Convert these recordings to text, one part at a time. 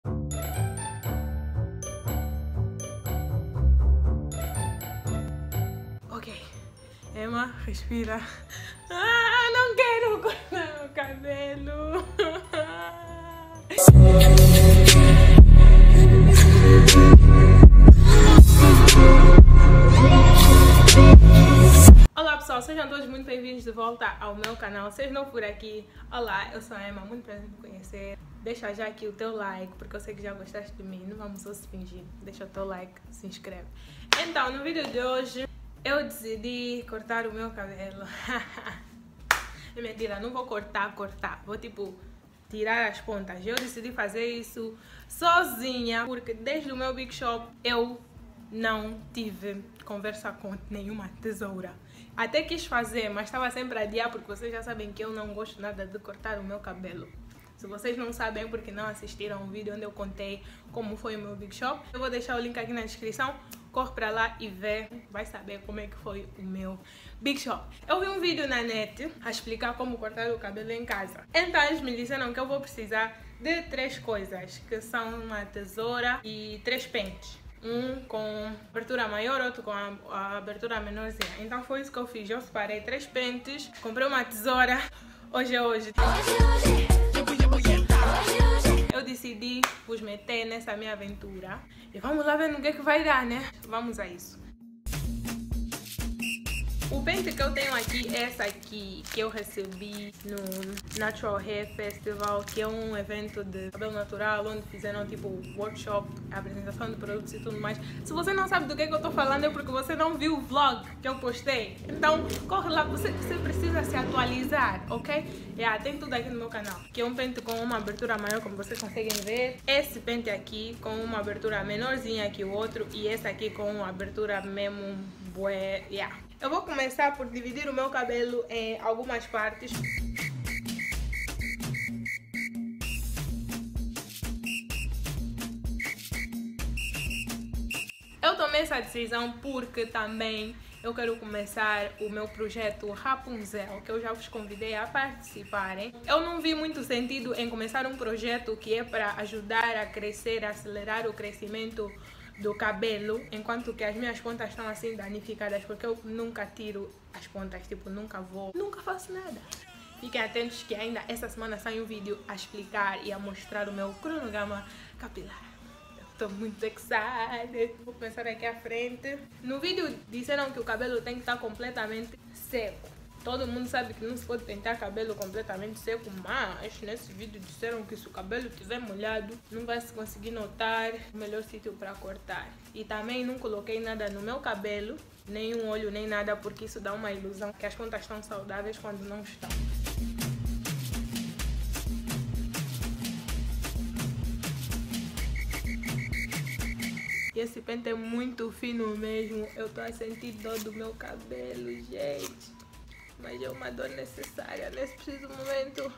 Ok, Emma, respira. Ah, não quero cortar o cabelo. Olá pessoal, sejam todos muito bem-vindos de volta ao meu canal. Se não por aqui, olá, eu sou a Emma, muito prazer em me conhecer. Deixa já aqui o teu like, porque eu sei que já gostaste de mim, não vamos só se fingir. Deixa o teu like, se inscreve. Então, no vídeo de hoje, eu decidi cortar o meu cabelo. É mentira, não vou cortar, vou tipo tirar as pontas. Eu decidi fazer isso sozinha, porque desde o meu Big Shop eu não tive conversa com nenhuma tesoura. Até quis fazer, mas estava sempre a adiar, porque vocês já sabem que eu não gosto nada de cortar o meu cabelo. Se vocês não sabem, é porque não assistiram o vídeo onde eu contei como foi o meu Big Shop, eu vou deixar o link aqui na descrição. Corre pra lá e vê, vai saber como é que foi o meu Big Shop. Eu vi um vídeo na net a explicar como cortar o cabelo em casa. Então eles me disseram que eu vou precisar de 3 coisas, que são uma tesoura e 3 pentes. Um com abertura maior, outro com a abertura menorzinha. Então foi isso que eu fiz. Eu separei 3 pentes, comprei uma tesoura. Hoje é hoje. Eu decidi vos meter nessa minha aventura. E vamos lá ver no que vai dar, né? Vamos a isso. O pente que eu tenho aqui é essa aqui, que eu recebi no Natural Hair Festival, que é um evento de cabelo natural, onde fizeram tipo workshop, apresentação de produtos e tudo mais. Se você não sabe do que eu tô falando, é porque você não viu o vlog que eu postei. Então, corre lá, você precisa se atualizar, ok? Tem tudo aqui no meu canal. Que é um pente com uma abertura maior, como vocês conseguem ver. Esse pente aqui com uma abertura menorzinha que o outro, e esse aqui com uma abertura mesmo bué, Eu vou começar por dividir o meu cabelo em algumas partes. Eu tomei essa decisão porque também eu quero começar o meu projeto Rapunzel, que eu já vos convidei a participarem. Eu não vi muito sentido em começar um projeto que é para ajudar a crescer, a acelerar o crescimento do cabelo, enquanto que as minhas pontas estão assim danificadas, porque eu nunca tiro as pontas, tipo, nunca faço nada. Fiquem atentos que ainda essa semana sai um vídeo a explicar e a mostrar o meu cronograma capilar. Eu tô muito excited. Vou começar aqui à frente. No vídeo disseram que o cabelo tem que estar completamente seco. Todo mundo sabe que não se pode pentear cabelo completamente seco, mas nesse vídeo disseram que se o cabelo estiver molhado, não vai se conseguir notar o melhor sítio para cortar. E também não coloquei nada no meu cabelo, nem um óleo, nem nada, porque isso dá uma ilusão que as pontas estão saudáveis quando não estão. E esse pente é muito fino mesmo, eu tô a sentir dor do meu cabelo, gente. Mas é uma dor necessária nesse preciso momento.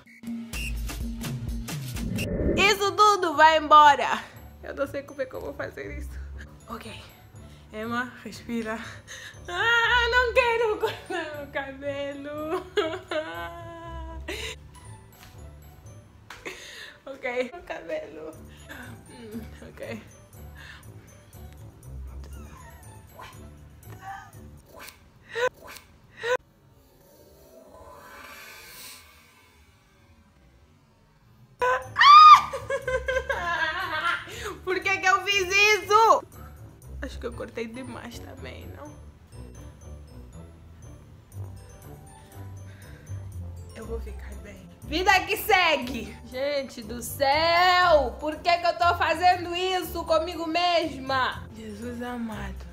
Isso tudo vai embora. Eu não sei como é que eu vou fazer isso. Ok. Emma, respira. Ah, não quero cortar o cabelo. Ok. O cabelo. Ok. Por que eu fiz isso? Acho que eu cortei demais também, não? Eu vou ficar bem. Vida que segue! Gente do céu! Por que eu tô fazendo isso comigo mesma? Jesus amado.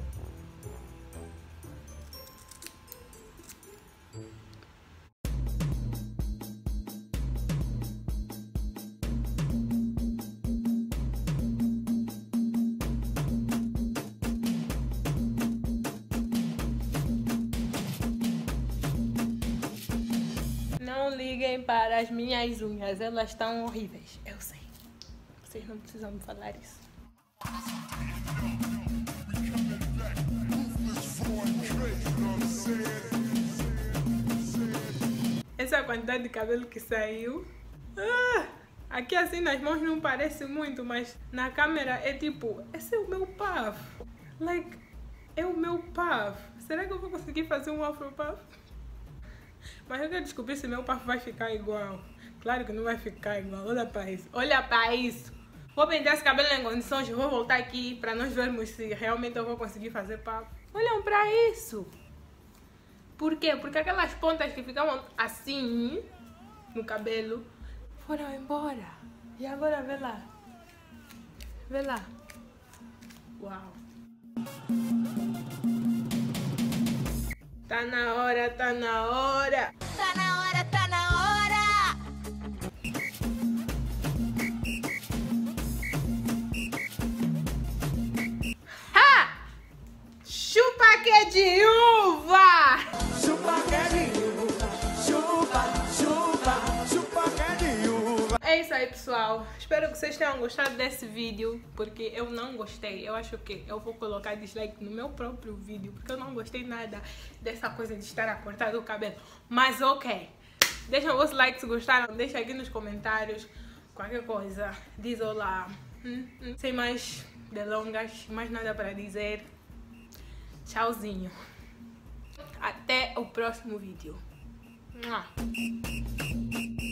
Não liguem para as minhas unhas, elas estão horríveis. Eu sei. Vocês não precisam me falar isso. Essa é a quantidade de cabelo que saiu. Aqui assim nas mãos não parece muito, mas na câmera é tipo, esse é o meu puff. Like, é o meu puff. Será que eu vou conseguir fazer um afro puff? Mas eu quero descobrir se meu puff vai ficar igual. Claro que não vai ficar igual. Olha para isso. Olha para isso. Vou pentear esse cabelo em condições. Vou voltar aqui para nós vermos se realmente eu vou conseguir fazer puff. Olham para isso. Por quê? Porque aquelas pontas que ficavam assim no cabelo foram embora. E agora vê lá. Vê lá. Uau. Tá na hora, tá na hora. Tá na hora, tá na hora. Ha! Chupa que é de uva! Chupa que é de uva, chupa, chupa, chupa que é de uva. É isso aí, pessoal. Espero que vocês tenham gostado desse vídeo, porque eu não gostei. Eu acho que eu vou colocar dislike no meu próprio vídeo, porque eu não gostei nada dessa coisa de estar a cortar o cabelo. Mas ok. Deixa o vosso like se gostaram. Deixa aqui nos comentários qualquer coisa. Diz olá. Sem mais delongas, mais nada para dizer. Tchauzinho. Até o próximo vídeo. Mua.